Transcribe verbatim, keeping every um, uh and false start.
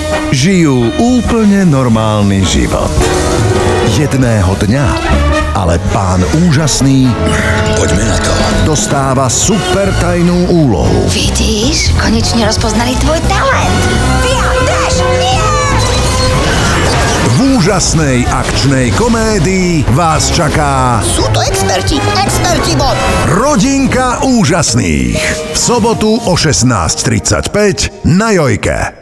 žijú úplne normálny život. Jedného dňa ale pán úžasný, poďme na to, dostáva super tajnú úlohu. Vidíš, konečne rozpoznali tvoj talent. Viac, nie! V úžasnej akčnej komédii vás čaká Sú to experti, experti bod. Rodinka úžasných. V sobotu o šestnásť tridsaťpäť na Jojke.